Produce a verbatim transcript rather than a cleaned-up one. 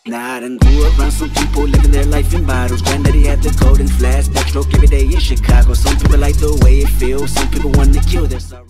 Now I done grew up around some people living their life in bottles. Granddaddy had the golden flask, backstroke every day in Chicago. Some people like the way it feels, some people want to kill their sorrow.